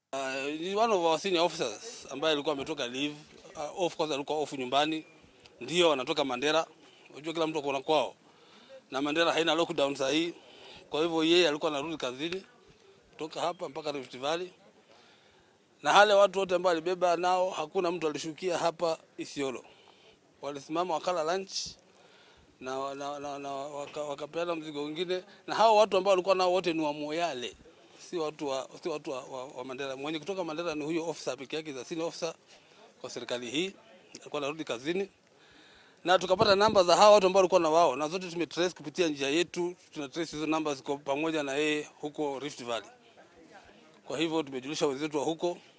Ni one of our senior officers ambaye alikuwa ametoka leave, of course alikuwa off nyumbani, ndio anatoka Mandera. Unajua kila mtu kuna kwao. Na Mandera haina lockdown saa hii. Kwa hivyo yeye alikuwa anarudi kazini kutoka hapa mpaka Rift Valley. Na wale watu wote ambao alibeba nao hakuna mtu alishukia hapa Isiolo. Walisimama wakala lunch na wakapeana mzigo mwingine, na hao watu ambao walikuwa nao wote ni wa Moyale. Si watu wa Mandera. Mwenye kutoka Mandera ni huyo officer pekee yake, za senior officer kwa serikali hii. Alikuwa anarudi kazini. Na tukapata namba za hao watu ambao walikuwa na wao, na zote tumetrace kupitia njia yetu. Tunatrace hizo namba ziko pamoja na yeye huko Rift Valley. Kwa hivyo tumejulisha wenzetu wa huko